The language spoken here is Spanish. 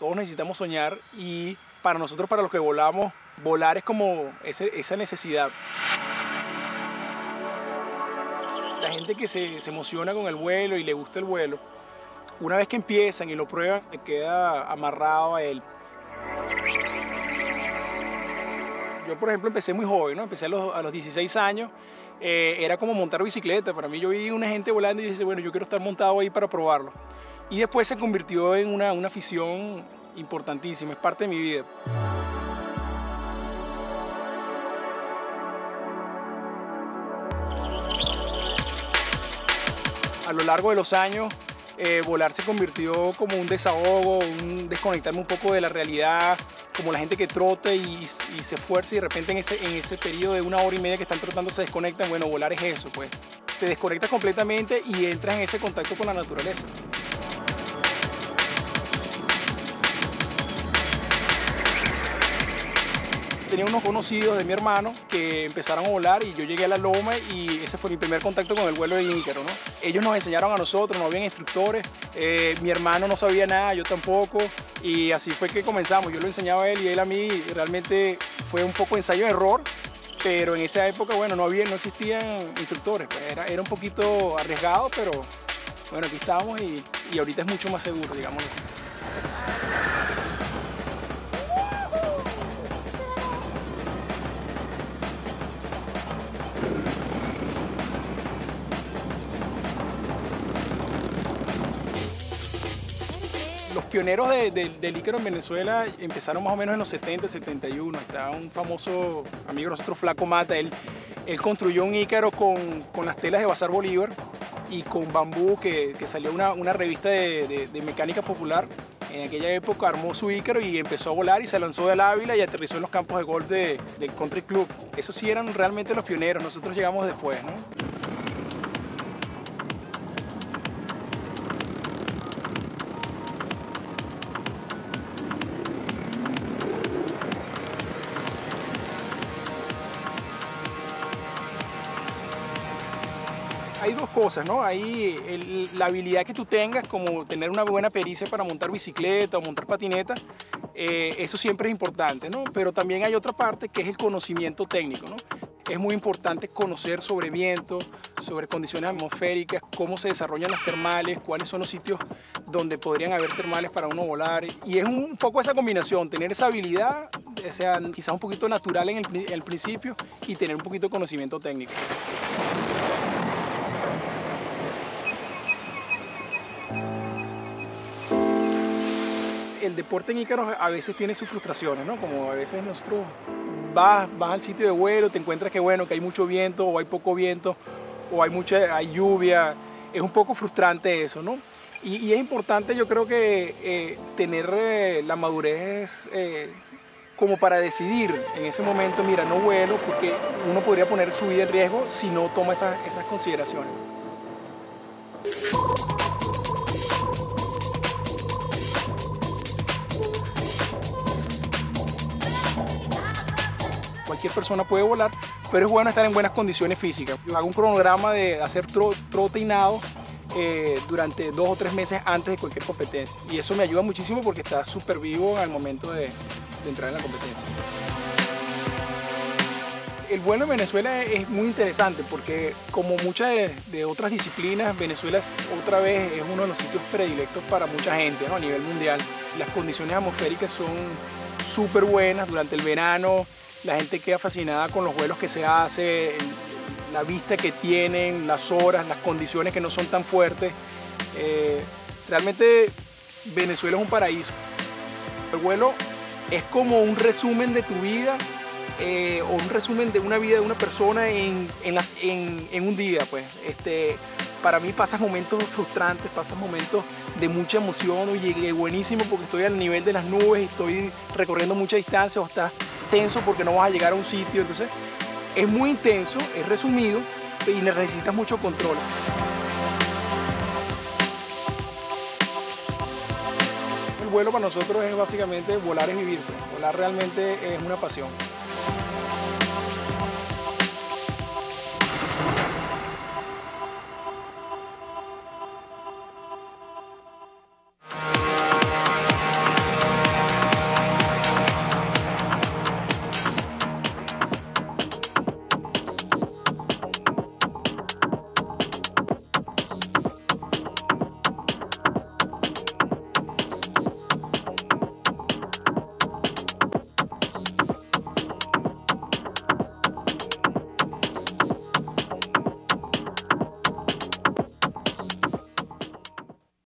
Todos necesitamos soñar y para nosotros, para los que volamos, volar es como esa necesidad. La gente que se emociona con el vuelo y le gusta el vuelo, una vez que empiezan y lo prueban, se queda amarrado a él. Yo, por ejemplo, empecé muy joven, ¿no? Empecé a los 16 años. Era como montar bicicleta. Para mí, yo vi una gente volando y dije, bueno, yo quiero estar montado ahí para probarlo. Y después se convirtió en una afición importantísima, es parte de mi vida. A lo largo de los años, volar se convirtió como un desahogo, un desconectarme un poco de la realidad, como la gente que trota y se esfuerza y de repente en ese periodo de 1 hora y media que están trotando se desconectan. Bueno, volar es eso, pues. Te desconectas completamente y entras en ese contacto con la naturaleza. Tenía unos conocidos de mi hermano que empezaron a volar y yo llegué a la loma y ese fue mi primer contacto con el vuelo de Ícaro, ¿no? Ellos nos enseñaron a nosotros, no habían instructores, mi hermano no sabía nada, yo tampoco, y así fue que comenzamos. Yo lo enseñaba a él y él a mí. Realmente fue un poco ensayo-error, pero en esa época, bueno, no existían instructores, pues era un poquito arriesgado, pero bueno, aquí estamos y ahorita es mucho más seguro, digamos así. Los pioneros del Ícaro en Venezuela empezaron más o menos en los 70, 71. Está un famoso amigo de nosotros, Flaco Mata. Él construyó un Ícaro con las telas de Bazar Bolívar y con bambú, que salió una revista de mecánica popular. En aquella época armó su Ícaro y empezó a volar y se lanzó del Ávila y aterrizó en los campos de golf del Country Club. Esos sí eran realmente los pioneros, nosotros llegamos después, ¿no? Hay dos cosas, ¿no? Hay la habilidad que tú tengas, como tener una buena pericia para montar bicicleta o montar patineta, eso siempre es importante, ¿no? Pero también hay otra parte que es el conocimiento técnico, ¿no? Es muy importante conocer sobre viento, sobre condiciones atmosféricas, cómo se desarrollan las termales, cuáles son los sitios donde podrían haber termales para uno volar. Y es un poco esa combinación, tener esa habilidad, o sea, quizás un poquito natural en el principio, y tener un poquito de conocimiento técnico. El deporte en Ícaro a veces tiene sus frustraciones, ¿no? Como a veces nosotros vas al sitio de vuelo, te encuentras que bueno, que hay mucho viento o hay poco viento o hay lluvia. Es un poco frustrante eso, ¿no? Y es importante, yo creo que tener la madurez como para decidir en ese momento, mira, no vuelo, porque uno podría poner su vida en riesgo si no toma esas consideraciones. Cualquier persona puede volar, pero es bueno estar en buenas condiciones físicas. Yo hago un cronograma de hacer trote y nado durante 2 o 3 meses antes de cualquier competencia. Y eso me ayuda muchísimo porque estás súper vivo al momento de entrar en la competencia. El vuelo en Venezuela es muy interesante porque, como muchas de otras disciplinas, Venezuela otra vez es uno de los sitios predilectos para mucha gente, ¿no? A nivel mundial. Las condiciones atmosféricas son súper buenas durante el verano. La gente queda fascinada con los vuelos que se hace, la vista que tienen, las horas, las condiciones que no son tan fuertes. Realmente Venezuela es un paraíso. El vuelo es como un resumen de tu vida o un resumen de una vida de una persona en un día, pues. Para mí pasas momentos frustrantes, pasas momentos de mucha emoción. Y llegué buenísimo porque estoy al nivel de las nubes y estoy recorriendo mucha distancia, o estás tenso porque no vas a llegar a un sitio. Entonces es muy intenso, es resumido y necesitas mucho control. El vuelo para nosotros es básicamente volar es vivir, pues. Volar realmente es una pasión.